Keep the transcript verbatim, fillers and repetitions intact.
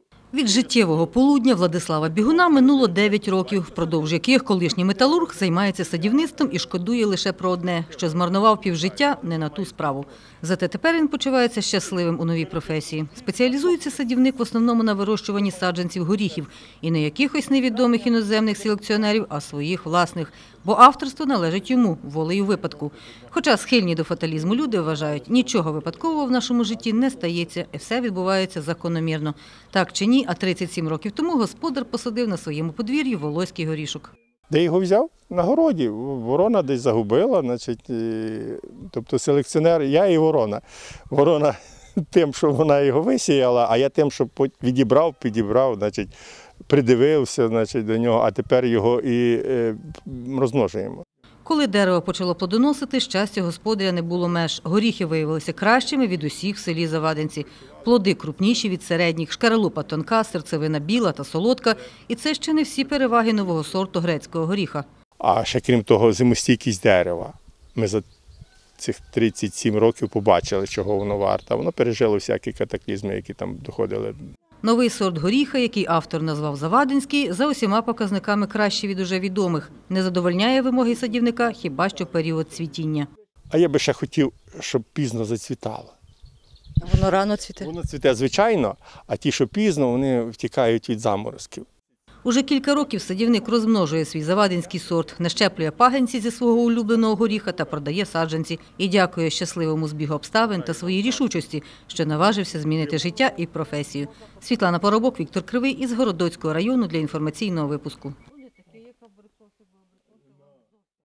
Від життєвого полудня Владислава Бігуна минуло дев'ять років, впродовж яких колишній металург займається садівництвом і шкодує лише про одне, що змарнував півжиття не на ту справу. Зате тепер він почувається щасливим у новій професії. Спеціалізується садівник в основному на вирощуванні саджанців горіхів. І не якихось невідомих іноземних селекціонерів, а своїх власних. Бо авторство належить йому, волею випадку. Хоча схильні до фаталізму люди вважають, нічого випадкового в нашому житті не стається, і все відбувається закономірно. Так чи ні, а тридцять сім років тому господар посадив на своєму подвір'ї волоський горішок. Де його взяв? На городі. Ворона десь загубила, значить, тобто селекціонер, я і ворона. Ворона тим, що вона його висіяла, а я тим, що відібрав, підібрав, значить, придивився, значить, до нього, а тепер його і е, розмножуємо. Коли дерево почало плодоносити, щастя господаря не було меж. Горіхи виявилися кращими від усіх в селі Завадинці. Плоди крупніші від середніх, шкаралупа тонка, серцевина біла та солодка. І це ще не всі переваги нового сорту грецького горіха. А ще крім того, зимостійкість дерева. Ми за цих тридцять сім років побачили, чого воно варте. Воно пережило всякі катаклізми, які там доходили. Новий сорт горіха, який автор назвав Завадинський, за усіма показниками кращий від уже відомих. Не задовольняє вимоги садівника хіба що період цвітіння. А я би ще хотів, щоб пізно зацвітало. Воно рано цвіте? Воно цвіте, звичайно, а ті, що пізно, вони втікають від заморозків. Уже кілька років садівник розмножує свій завадинський сорт, нащеплює пагінці зі свого улюбленого горіха та продає саджанці. І дякує щасливому збігу обставин та своїй рішучості, що наважився змінити життя і професію. Світлана Поробок, Віктор Кривий із Городоцького району для інформаційного випуску.